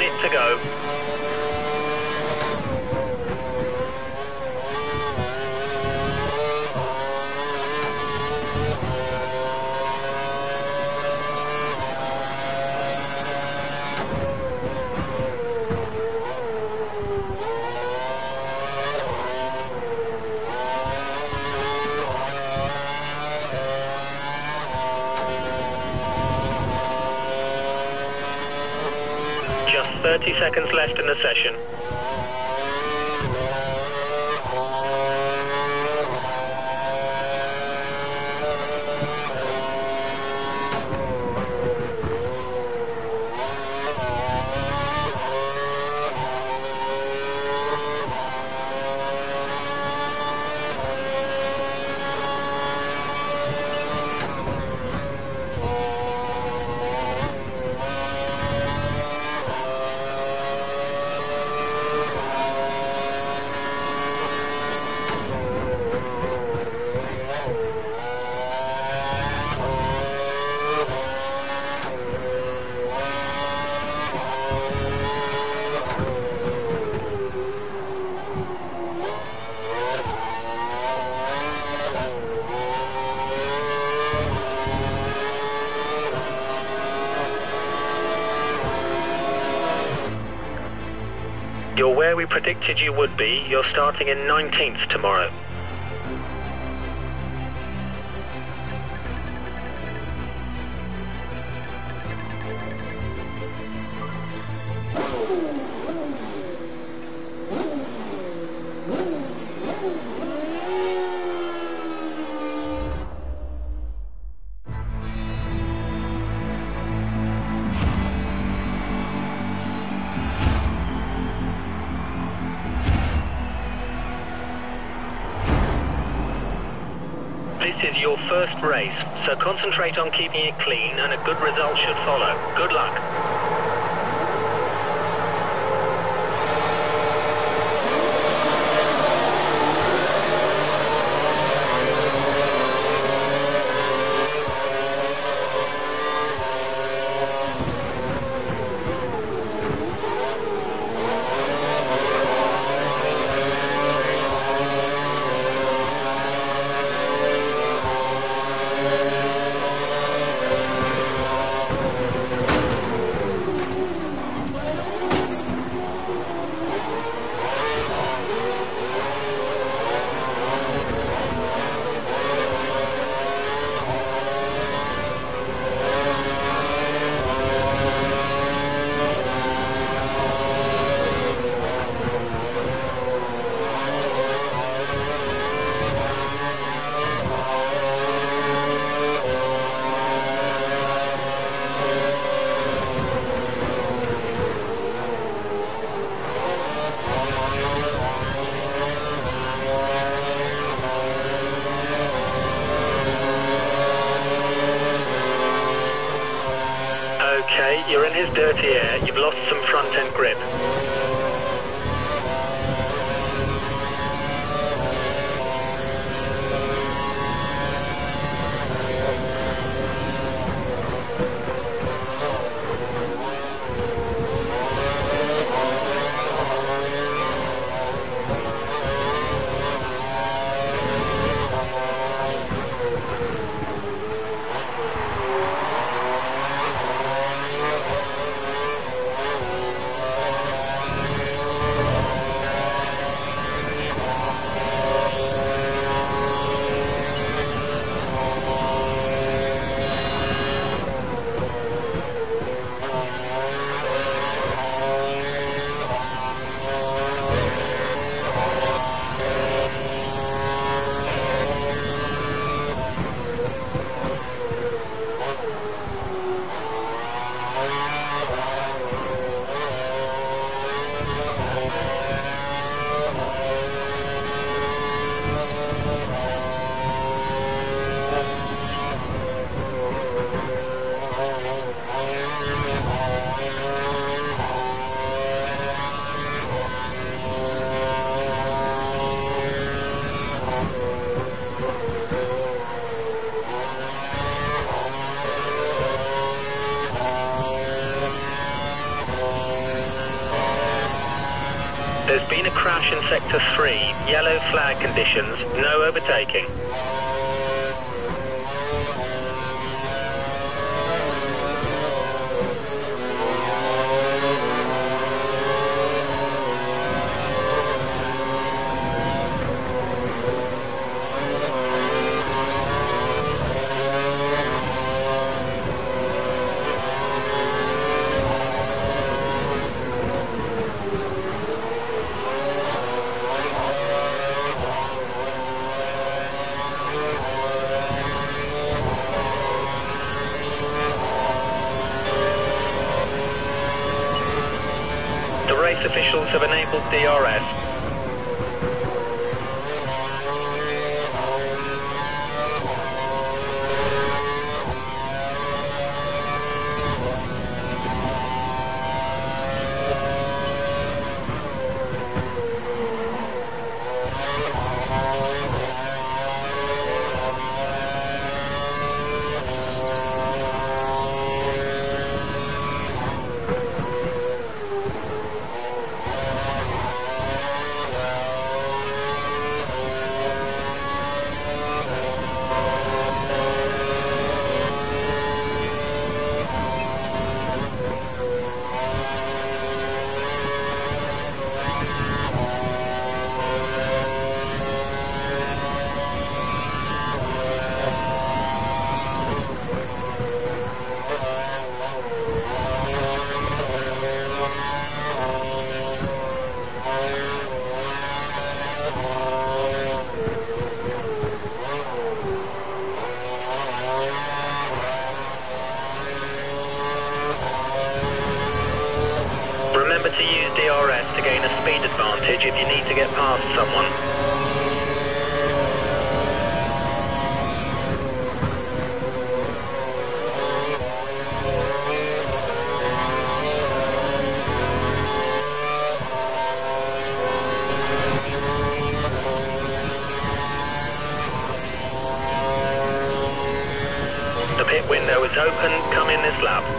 minute to go. Just 30 seconds left in the session. You're where we predicted you would be. You're starting in 19th tomorrow. This is your first race, so concentrate on keeping it clean and a good result should follow. Good luck. Okay, you're in his dirty air. You've lost some front-end grip. There's been a crash in Sector 3. Yellow flag conditions. No overtaking. Race officials have enabled DRS. Remember to use DRS to gain a speed advantage if you need to get past someone. The pit window is open. Come in this lap.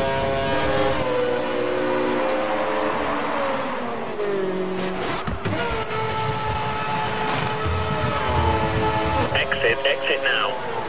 Exit now.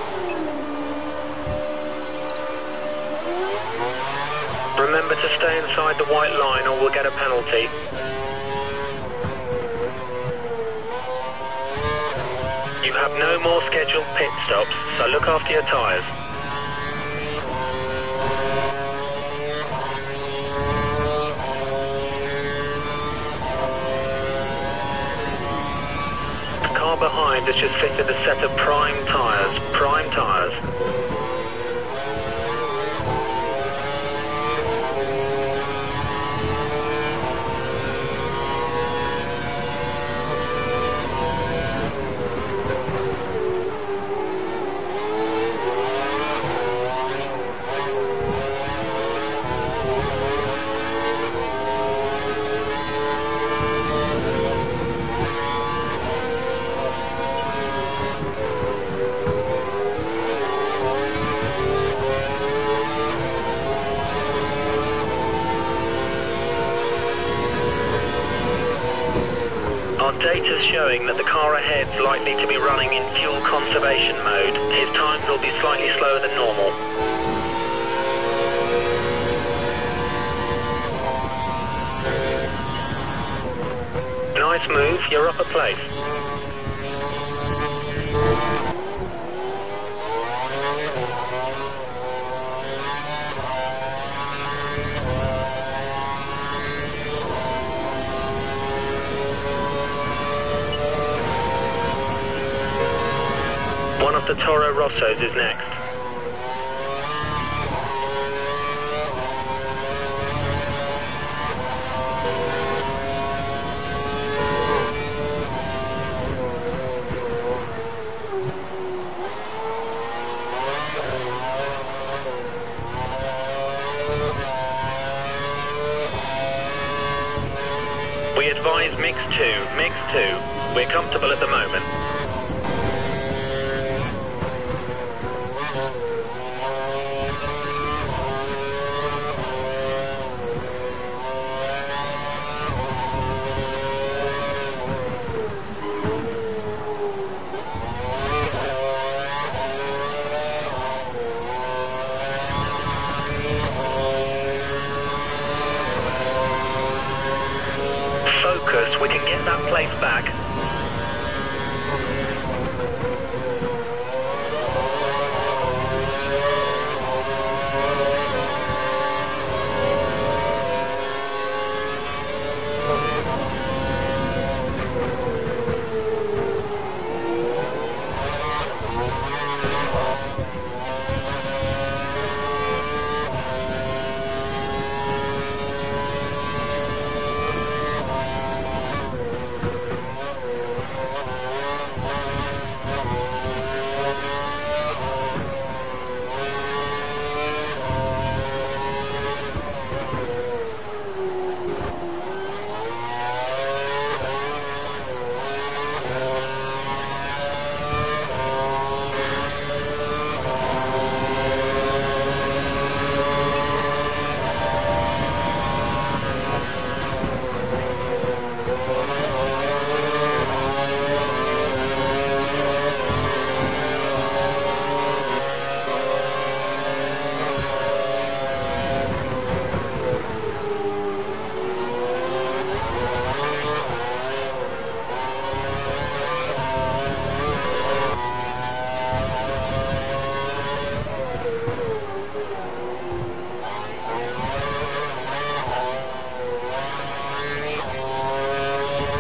Remember to stay inside the white line or we'll get a penalty. You have no more scheduled pit stops, so look after your tyres. The car behind has just fitted a set of prime tyres. Prime tyres. Our data's showing that the car ahead's likely to be running in fuel conservation mode. His times will be slightly slower than normal. Nice move, you're up a place. One of the Toro Rossos is next. We advise mix 2, mix 2. We're comfortable at the moment. place back.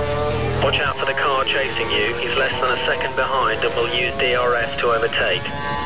Watch out for the car chasing you. He's less than a second behind and will use DRS to overtake.